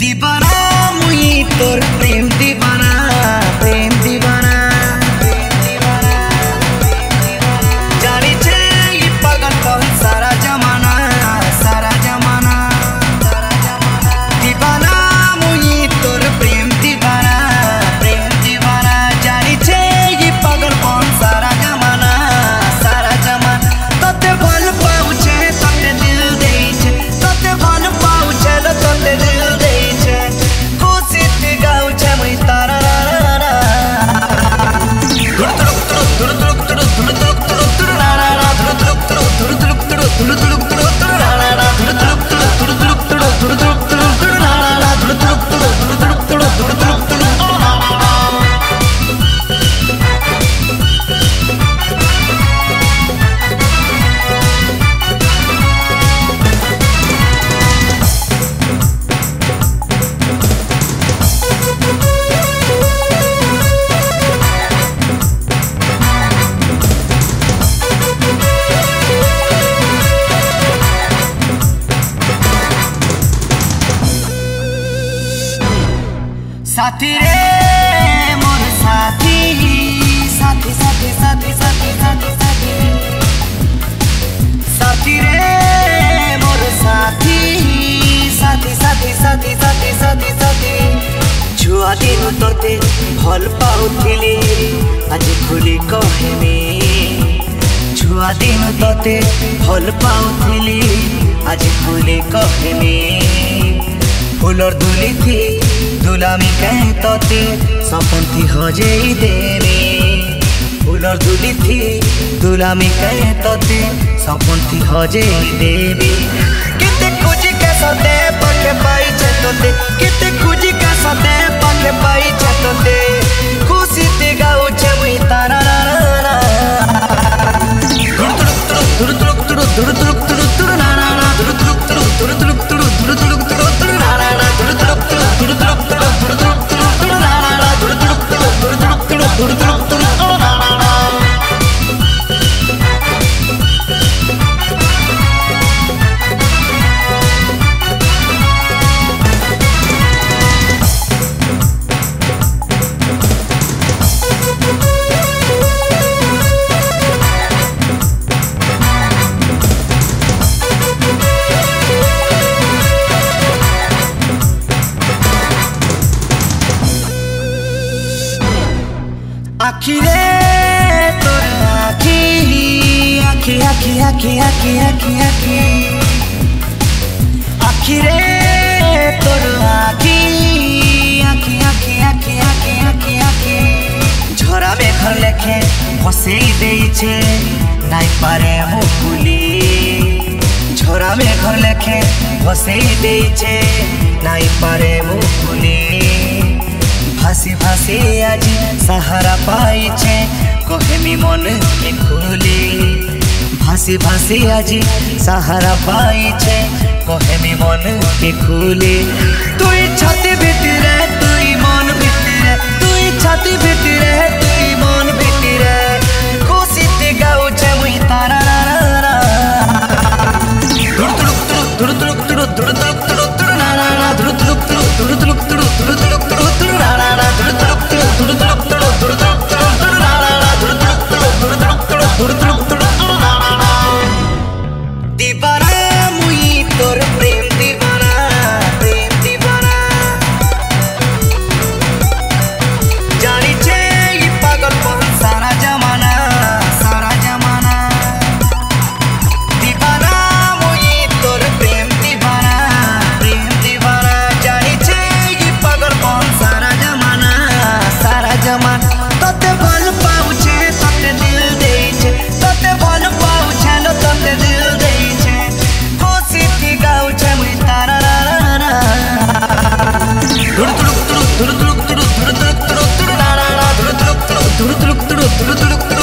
दीवाना मुई तोर प्रेम दीवाना प्रेम दीवाना जानी छे ये पागल कौन सारा जमाना दीवाना मुई तोर प्रेम दीवाना जानी छे ये पागल कौन सारा जमाना तोते भल पाउछे तोते दिल देई छे तोते भल पाउछे तोते दिल देई छे खुशी ते गाउछे मुई तारा साथी रे मोर साथी साथी साथी साथी साथी साथी साथी साथी रे मोर साथी साथी साथी साथी साथी साथी साथी छुआ दिन तोते भल पाउथिली आज खुली कहमी छुआ दिन तोते भल पाउथिली आज खुली कहमी फुलर दुली थी दुलामी कहीं तोते सपन थी हजेई देवी फुलर दुली थी दुलामी कहीं तोते सपन थी हजेई देवी किते खुजी के सते पके पाई छे तोते किते खुजी के सते पके पाई छे तोते खुशी ते गाउ छे मुई तारा आखी रे तोर आखी आखी आखी आखी आखी आखी आखी आखी रे तोर आखी आखी आखी आखी आखी आखी आखी झरा में घर लेखे फसेई देई छे नाई पारे मुकुली झरा में घर लेखे फसेई देई छे नाई पारे मुकुली भासी भासी आज सहारा पाई छे कहमी मन के खुली भासी भासी आज सहारा पाई छे कहमी मन के खुली तुई छाती भितरे तुई मन भितरे तुई छाती भितरे तुई मन भितरे खुशी ते गाउ छे मुई तारा दीवाना मुई तोर प्रेम दीवाना जानी छे ये पागल कौन सारा जमाना दीवाना मुई तोर प्रेम दीवाना जानी छे ये पागल कौन सारा जमाना तोते भल पाउछे तोते दिल देई छे तोते भल पाउछे तोते दिल देई छे खुशी थी गाउ छे मुई तारा दुर दुर दुर दुर दुर दुर दुर दुर दुर दुर दुर दुर दुर दुर दुर दुर दुर